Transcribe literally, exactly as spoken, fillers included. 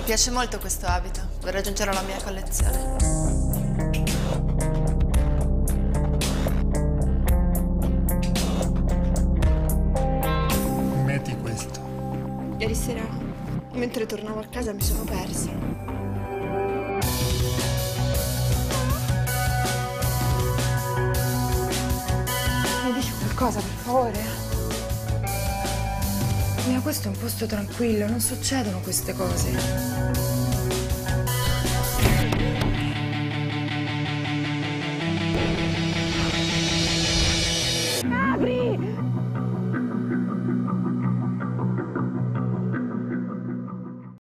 piace molto questo abito, per aggiungere alla mia collezione. Metti questo. Ieri sera, mentre tornavo a casa, mi sono persa. Mi dici qualcosa, per favore? Mia, questo è un posto tranquillo, non succedono queste cose.